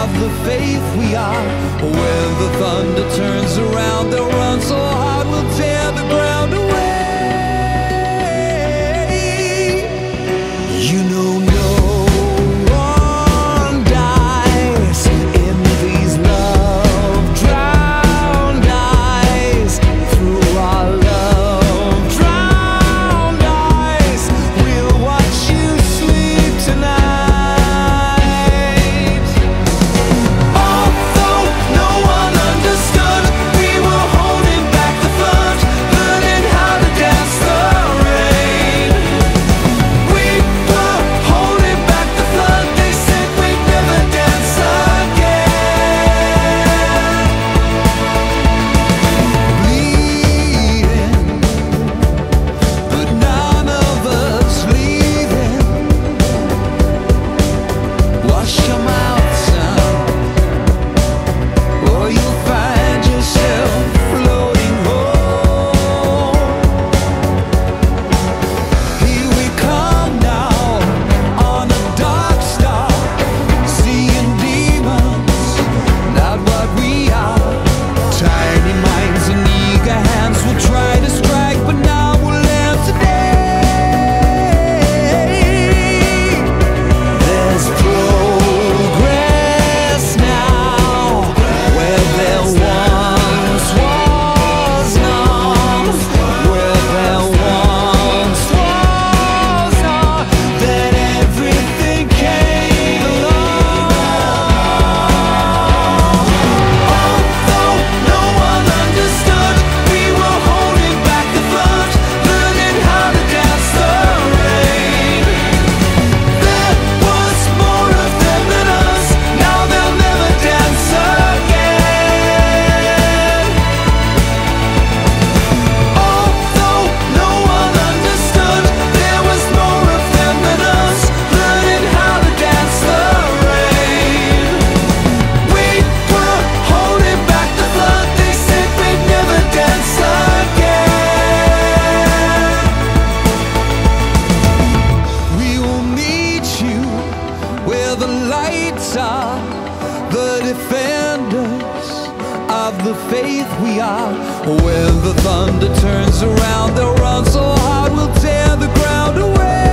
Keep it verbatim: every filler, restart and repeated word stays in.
of the faith we are. When the thunder turns around, they'll run so hard we'll tear the ground away. You know, no one dies in these love-drowned eyes. Through our love-drowned eyes, we'll watch you sleep tonight. Although no one understood, we were holding back the flood, learning how to dance the rain. We were holding back the flood, they said we'd never dance again. Bleeding, but none of us leaving. Wash your mouth, son, or you'll find yourself floating home. Here we come now on a dark star, seeing demons, not what we are. Tiny minds and eager hands will try to strike, but now we'll land today. There's progress now where there once was none. Where there once was none, then everything came along. Although no one understood, we were holding back the flood, learning how to dance the rain. There was more of them than us, now they'll never dance again. Although no one understood, there was more of them than us, learning how to dance the rain. We were holding back the flood, they said we'd never dance again. We will meet you where the lights are, the defenders of the faith we are. When the thunder turns around, they'll run so hard we'll tear the ground away.